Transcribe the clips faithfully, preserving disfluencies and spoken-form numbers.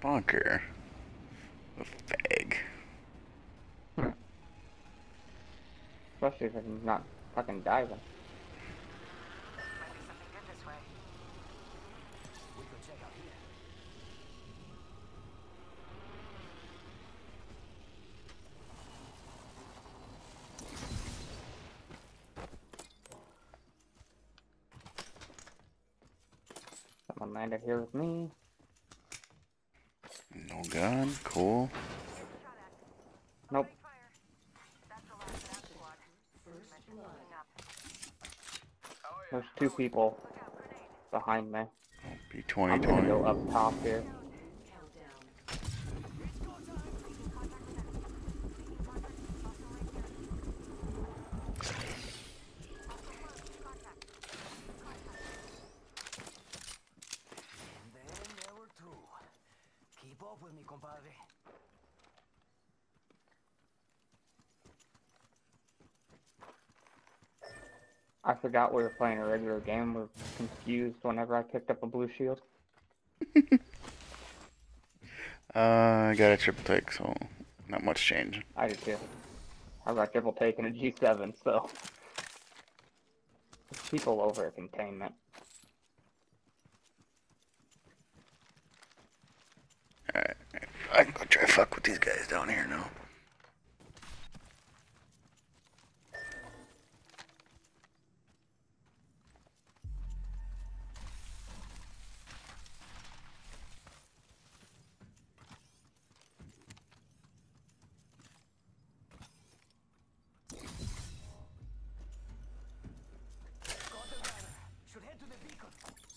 Fucker. A fag. Hmm. Especially if he's not fucking diving. Might be something good this way. We could check out here. Someone landed here with me. No gun. Cool. Nope. There's two people behind me. B twenty I'm gonna twenty. go up top here. And then there were two. Keep up with me, compadre. I forgot we were playing a regular game. Was confused whenever I picked up a blue shield. uh, I got a triple take, so not much change. I did too. I got triple take and a G seven, so there's people over at containment. Alright. I can go try to fuck with these guys down here now. Got the banner. Should head to the beacon.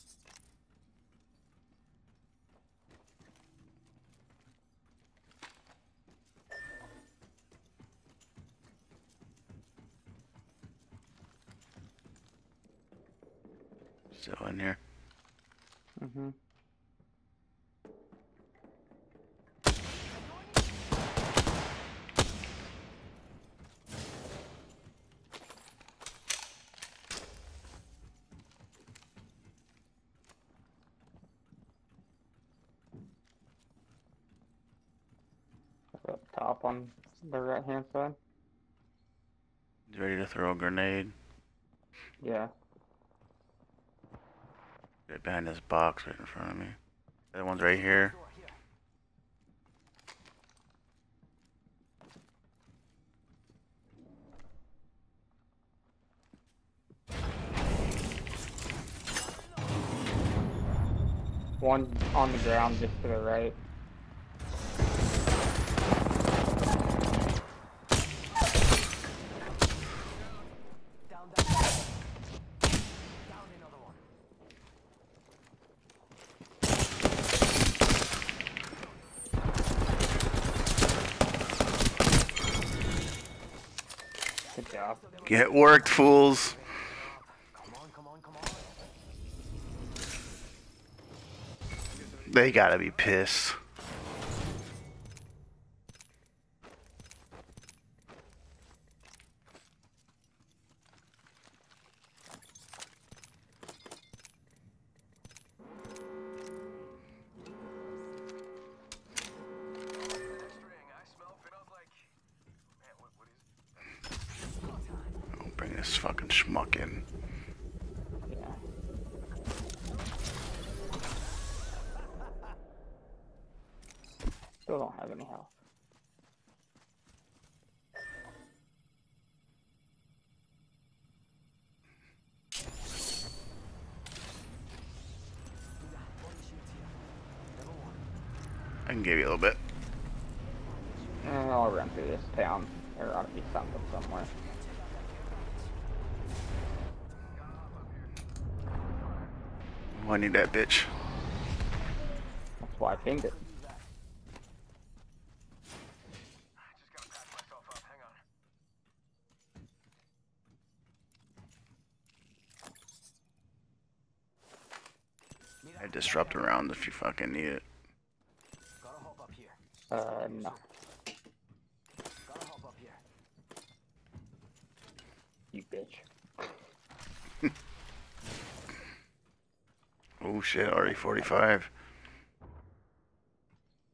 Still in here. Mm-hmm. Up top on the right hand side. He's ready to throw a grenade. Yeah. Right behind this box right in front of me. The other one's right here. Door here. One on the ground just to the right. Down, down. Down another one. Good job. Get worked, fools. Come on, come on, come on. They gotta be pissed. I'll bring this fucking schmuck in. Yeah. Still don't have any health. I can give you a little bit. Eh, I'll run through this town. There ought to be something somewhere. Oh, I need that bitch. That's why I pinged it. I disrupt around if you fucking need it. Gotta hop up here. Uh, no. Gotta hop up here. You bitch. Oh shit, R E forty-five.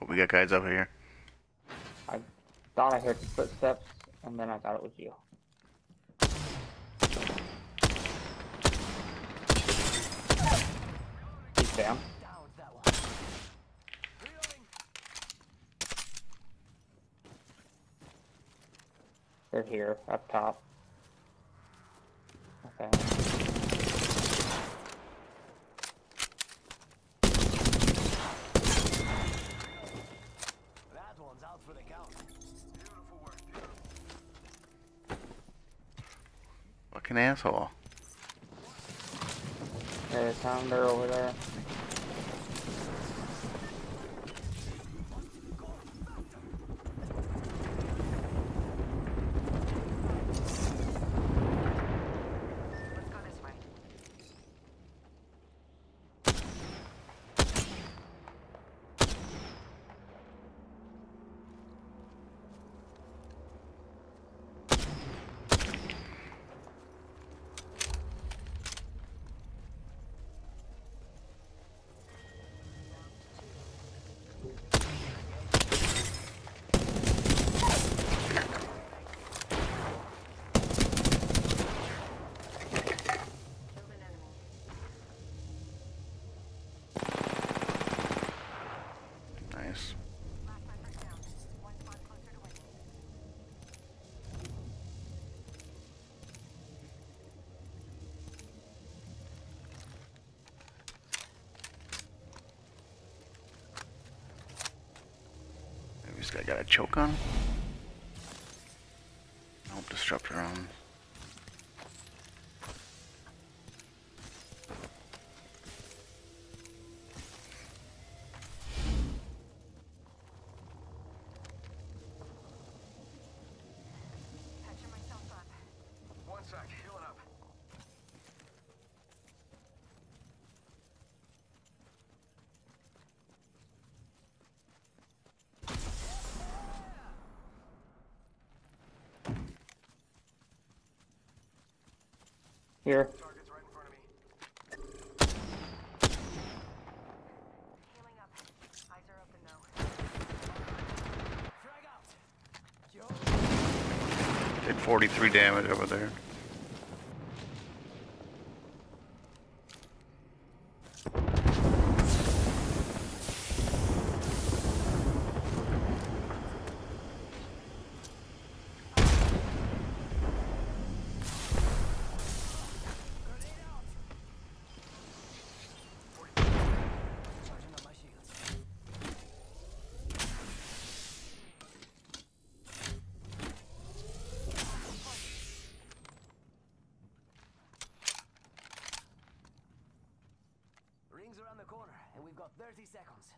we got guys over here. I thought I heard footsteps, and then I thought it was you. He's down. Downed that one. Reloading. They're here, up top. Okay. That one's out for the count. Beautiful work. Fucking asshole. There's some, they're over there. Let's go this way. Killed an enemy. Nice. Last sniper down. One spot closer to winning. Maybe this guy got a choke on him? Nope, disruptor on. Patching myself up. One sec, healing up. Here. Target's right in front of me. Healing up. Eyes are open though. Frag out! Yo! Did forty-three damage over there. Charging up my shields. Rings around the corner, and we've got thirty seconds.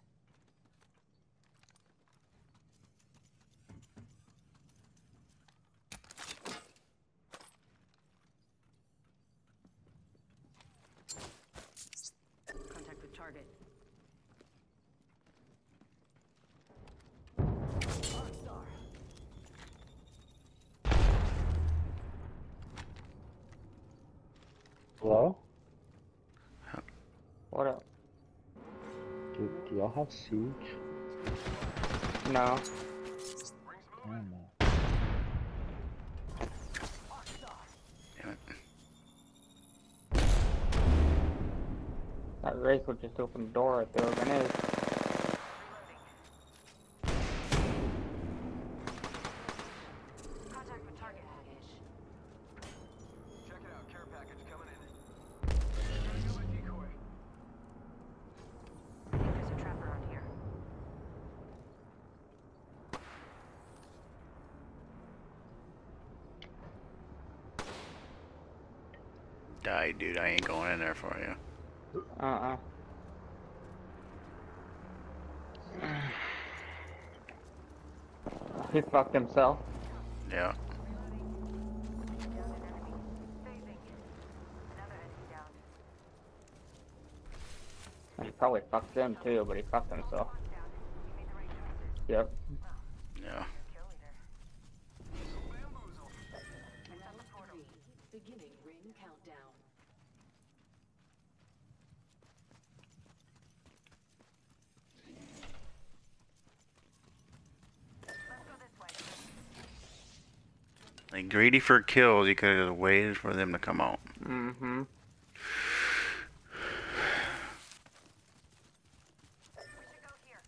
Contact with target. Rockstar! Hello? What up? Do, do y'all have siege? No. Damn it. Damn it. That Rachel just opened the door at the grenade. Contact with target. Check it out, care package coming in. Gotta go my decoy. There's a trap around here. Die, dude. I ain't going in there for you. Uh-uh. He fucked himself. Yeah. Down an enemy. Phasing. Another enemy down. He probably fucked them too, but he fucked himself. Squad's down. You made the right choices. Yep. Yeah. Kill leader. Bamboozle. Round three. Beginning ring countdown. Like greedy for kills, you could have waited for them to come out. Mm-hmm. We should go here.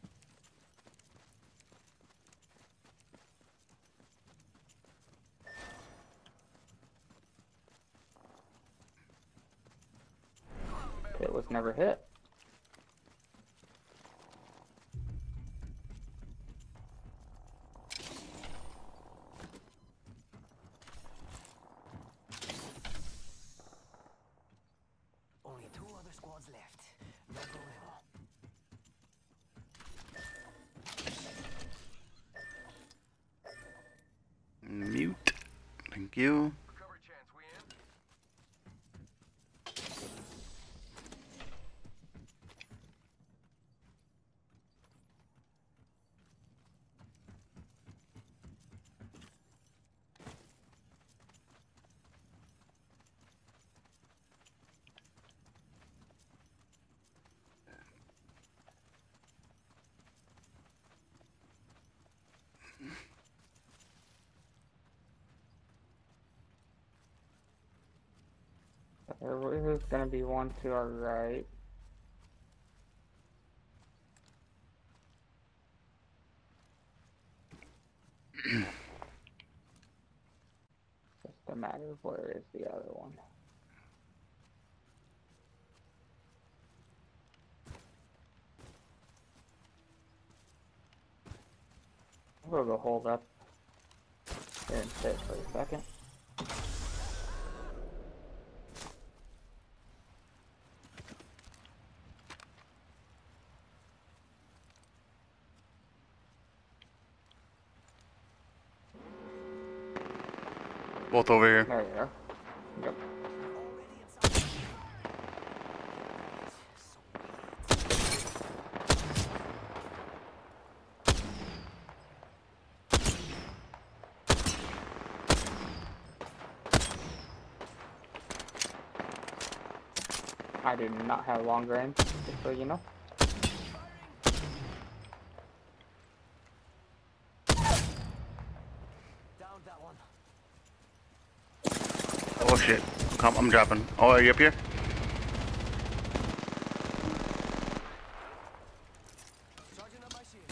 It was never hit. Only two other squads left. No problemo. Mute. Thank you. Recovery chance, we in? There is gonna be one to our right. Just a matter of where is the other one. We'll go hold up here and sit for a second. Both over here. There you go. Yep. Already inside. I do not have long range, just so you know. Down that one. Oh shit. Come, I'm dropping. Oh, are you up here? Charging up my shield.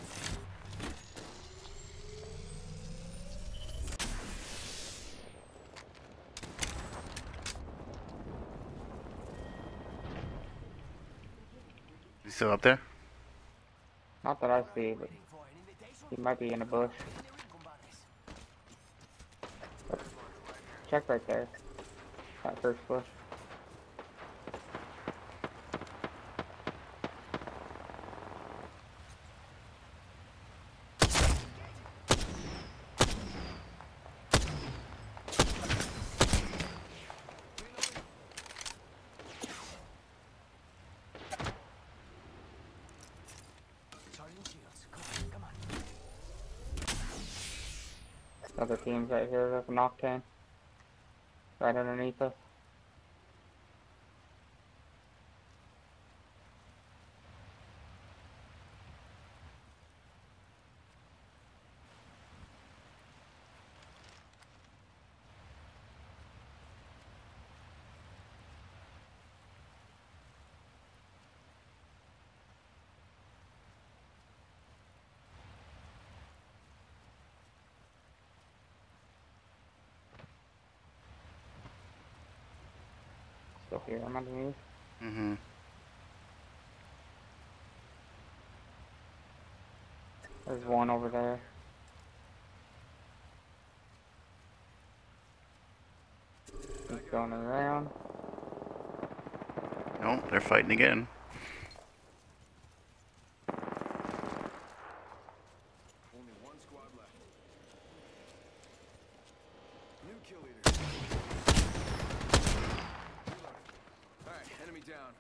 You still up there? Not that I see, but Waiting for an invitation. he might be in a bush. Combates. Check right there. That first bush. Charging shields. Come on, come on. Other teams right here, there's an octane. Right underneath us. Still here, I'm underneath. Mm-hmm. There's one over there. He's going around. No, they're fighting again. Only one squad left. New kill leader. Reloading. Alright, enemy down.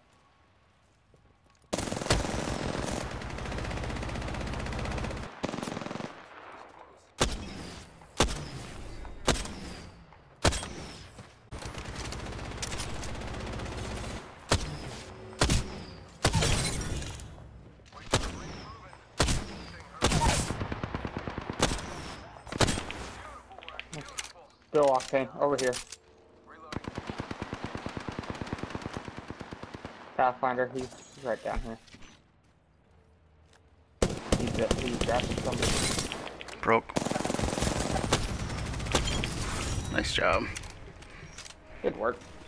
Bill Octane, over here. Reloading. Pathfinder, he's right down here. He's, uh, he's grabbing somebody. Broke. Nice job. Good work.